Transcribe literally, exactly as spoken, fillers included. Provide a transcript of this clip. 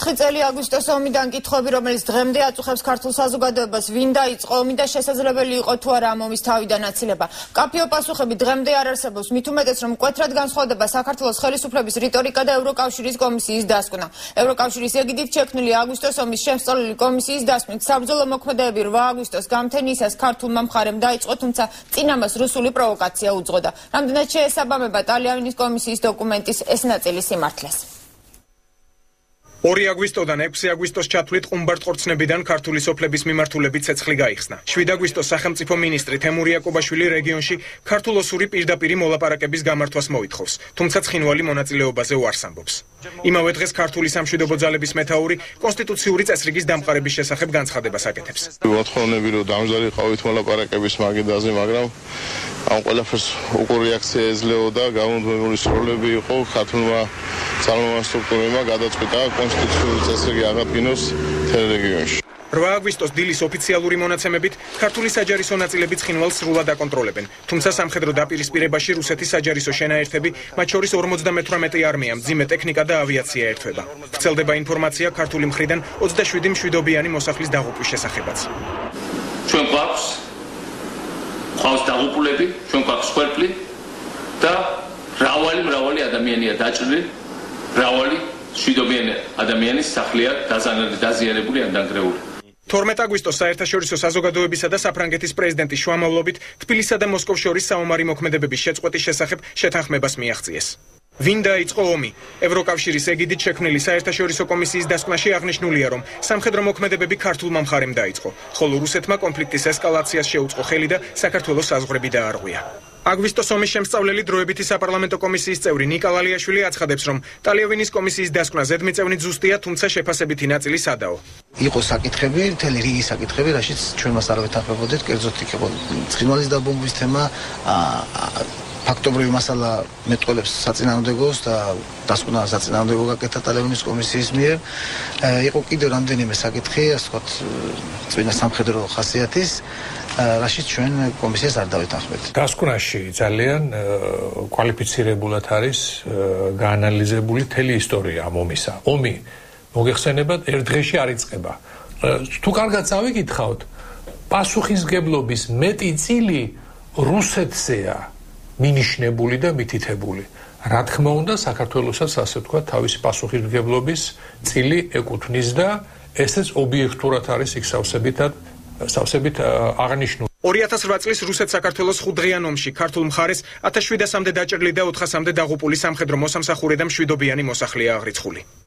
ოთხი წელი აგვისტოს ომიდან კითხვები, რომელიც დღემდე აწუხებს ქართულ საზოგადოებას, ვინ დაიწყო ომი და შესაძლებელი იყო თუ არა ამ ომის თავიდან აცილება. მკაფიო პასუხები დღემდე არ არსებობს, მითუმეტეს რომ მკვეთრად განსხვავდება საქართველოს ხელისუფლების რიტორიკა და ევროკავშირის კომისიის დასკვნა. ევროკავშირის ეგიდით შექმნილი აგვისტოს ომის შემსწავლელი კომისიის დასკვნით საბრძოლო მოქმედებები რვა აგვისტოს გამთენიისას ქართულმა მხარემ დაიწყო, თუმცა წინ ამას რუსული პროვოკაცია უძღოდა. რამდენად შეესაბამება ტალიანის კომისიის დოკუმენტის ეს ნაწილი სიმართლეს. ორი აგვისტოდან ექვსი აგვისტოს ჩათვლით ყუმბარტყორცნებიდან ქართული სოფლების მიმართულებით ცეცხლი გაიხსნა. შვიდ აგვისტოს სახელმწიფო მინისტრი თემური აკობაშვილი რეგიონში ქართულ-ოსური პირდაპირი მოლაპარაკების გამართვას მოითხოვს, თუმცა ცხინვალი მონაწილეობაზე უარს ამბობს. იმავე დღეს ქართული სამშვიდობო ძალების მეთაური კონსტიტუციური წესრიგის დამყარების შესახებ განცხადებას აკეთებს. მოთხოვნები რომ დამზადიყავით მოლაპარაკების მაგიდაზე, მაგრამ ამ ყველაფერს უყურ რეაქცია ეძლეოდა, გამუდმებული სროლები იყო, ქართულმა ძალოვან სტრუქტურებმა გადაწყვიტა კონსტიტუციური წესრიგი აღადგინოს მთელ რეგიონში. რვა აგვისტოს დილის ოფიციალური მონაცემებით ქართული საჯარისო ნაწილები ცხინვალს სრულად აკონტროლებენ, თუმცა სამხედრო დაპირისპირებაში რუსეთის საჯარისო შენაერთები, მათ შორის ორმოცდამეთვრამეტე არმია, მძიმე ტექნიკა და ავიაცია ერთვება. ვრცელდება ინფორმაცია ქართული მხრიდან ოცდაშვიდი მშვიდობიანი მოსახლის დაღუპვის შესახებაც. ჩვენ გვაქვს ყავს დაღუპულები, ჩვენ გვაქვს ხერხი და მრავალი მრავალი ადამიანია დაჭრილი, მრავალი მშვიდობიანი ადამიანის სახლია დაზიანებული ან დანგრეული. თორმეტ აგვისტოს საერთაშორისო საზოგადოებისა და საფრანგეთის პრეზიდენტის შუამავლობით თბილისსა და მოსკოვს შორის საომარი მოქმედებების შეწყვეტის შესახებ შეთანხმებას მიაღწიეს. ვინ დაიწყო ომი? ევროკავშირის ეგიდით შექმნილი საერთაშორისო კომისიის დასკვნაში აღნიშნულია, რომ სამხედრო მოქმედებები ქართულმა მხარემ დაიწყო, ხოლო რუსეთმა კონფლიქტის ესკალაციას შეუწყო ხელი და საქართველოს საზღვრები დაარღვია. აგვისტოს ომის შემსწავლელი დროებითი საპარლამენტო კომისიის წევრი ნიკა ლალიაშვილი აცხადებს, რომ ტალიანის კომისიის დასკვნა ზედმიწევნით ზუსტია, თუმცა შეფასებითი ნაწილი სადაო. იყო საკითხები, მთელი რიგი საკითხები, რაშიც ჩვენ მას არ ვეთანხმებოდით, კერძოდ იქ იყო ცხინვალის დაბომბვის თემა, ფაქტობრივი მასალა მეტყველებს საწინააღმდეგოს და დასკვნა საწინააღმდეგო გაკეთა ტალიანის კომისიის მიერ. იყო კიდევ რამდენიმე საკითხი, ასე ვთქვათ, წინა სამხედრო ხასიათის, რაშიც ჩვენ კომისიას არ დავეთანხმებთ. დასკვნაში ძალიან კვალიფიცირებულად არის გაანალიზებული მთელი ისტორია ამ ომისა. ომი მოგეხსენებათ, ერთ დღეში არ იწყება. თუ კარგად წავიკითხავთ, პასუხისგებლობის მეტი წილი რუსეთზეა მინიშნებული და მითითებული. რა თქმა უნდა, საქართველოსაც ასე ვთქვათ, თავისი პასუხისმგებლობის წილი ეკუთვნის და ესეც ობიექტურად არის იქ სავსებითად სავსებით აღნიშნული. ორი ათას რვა წლის რუსეთ-საქართველოს ხუთდღიან ომში ქართულ მხარეს ათას შვიდასამდე დაჭრილი და ოთხასამდე დაღუპული სამხედრო მოსამსახურე და მშვიდობიანი მოსახლეა აღრიცხული.